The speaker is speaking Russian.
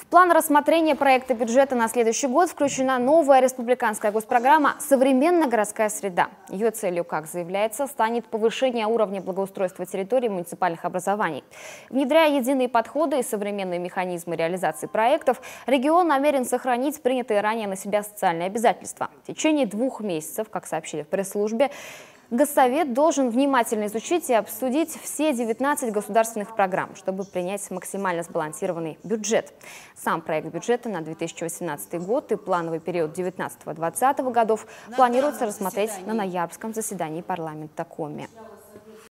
В план рассмотрения проекта бюджета на следующий год включена новая республиканская госпрограмма «Современная городская среда». Ее целью, как заявляется, станет повышение уровня благоустройства территорий муниципальных образований. Внедряя единые подходы и современные механизмы реализации проектов, регион намерен сохранить принятые ранее на себя социальные обязательства. В течение 2 месяцев, как сообщили в пресс-службе, Госсовет должен внимательно изучить и обсудить все 19 государственных программ, чтобы принять максимально сбалансированный бюджет. Сам проект бюджета на 2018 год и плановый период 2019-2020 годов планируется рассмотреть на ноябрьском заседании парламента Коми.